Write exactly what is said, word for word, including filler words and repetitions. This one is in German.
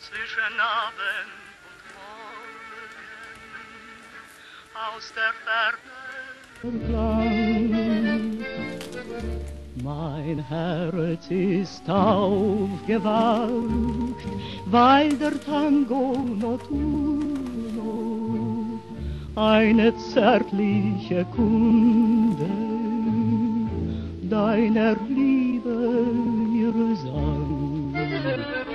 zwischen Abend und Morgen, aus der Ferne. Mein Herz ist aufgewacht, weil der Tango notturno eine zärtliche Kunde deiner Liebe mir sang.